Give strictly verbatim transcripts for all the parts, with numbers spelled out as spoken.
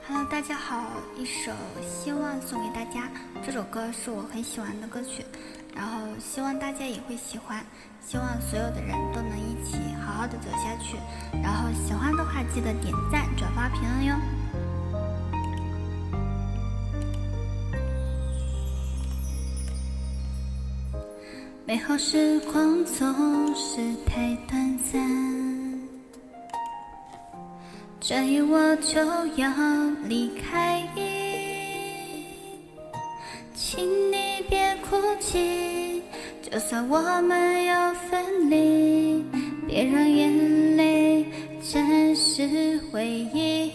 Hello， 大家好，一首《希望》送给大家。这首歌是我很喜欢的歌曲，然后希望大家也会喜欢，希望所有的人都能一起好好的走下去。然后喜欢的话记得点赞、转发、评论哟。美好时光总是太短暂，转眼我就要离开，请你别哭泣，就算我们要分离，别让眼泪沾湿回忆，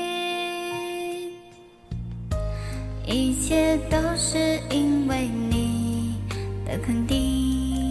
一切都是因为你的肯定，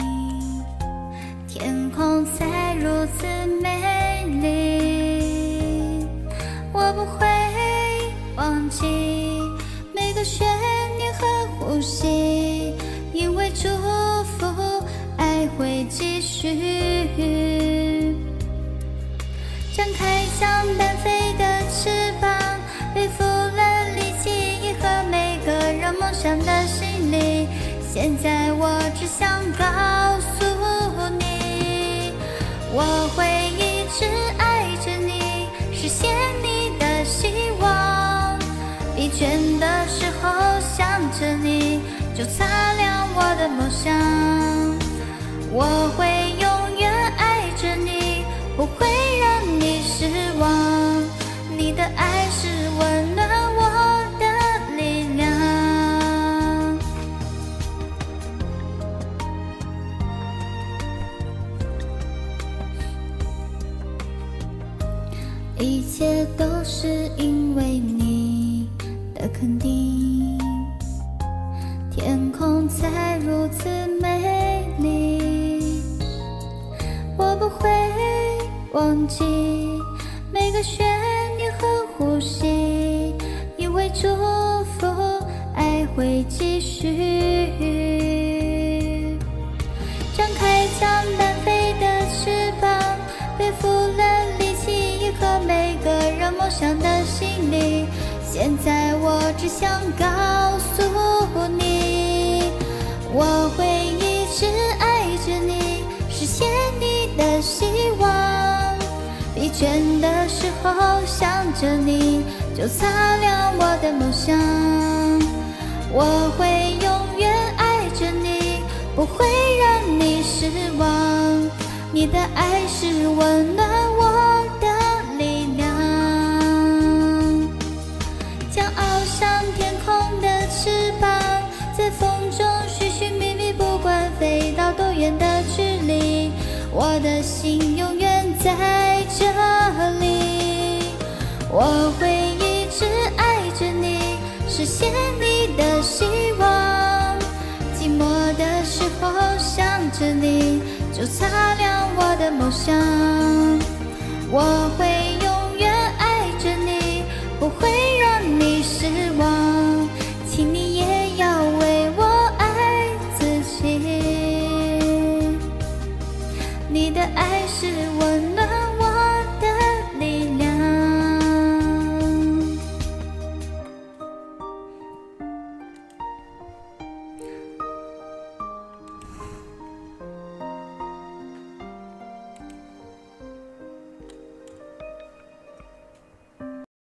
天空才如此美丽，我不会忘记每个悬念和呼吸，因为祝福爱会继续。张开像单飞的翅膀，背负了离奇和每个人梦想的行李，现在我只想告诉你，我会一直爱着你，实现你的希望，疲倦的时候想着你，就擦亮我的梦想。我会永远爱着你，不会让你失望，你的爱是温暖我的力量。一切都是因为你的肯定，天空才如此美丽，我不会忘记每个悬念和呼吸，因为祝福爱会继续。张开像单飞的翅膀，背负了离奇和每个人梦想的行李，现在我只想告诉你，我会一直爱着你，实现你的希望，疲倦的时候想着你，就擦亮我的梦想。我会永远爱着你，不会让你失望，你的爱是温暖我的力量。骄傲像天空的翅膀，在风中寻寻觅觅，不管飞到多远的距离，我的心永远在这里。我会一直爱着你，实现你的希望，寂寞的时候想着你，就擦亮我的梦想。我会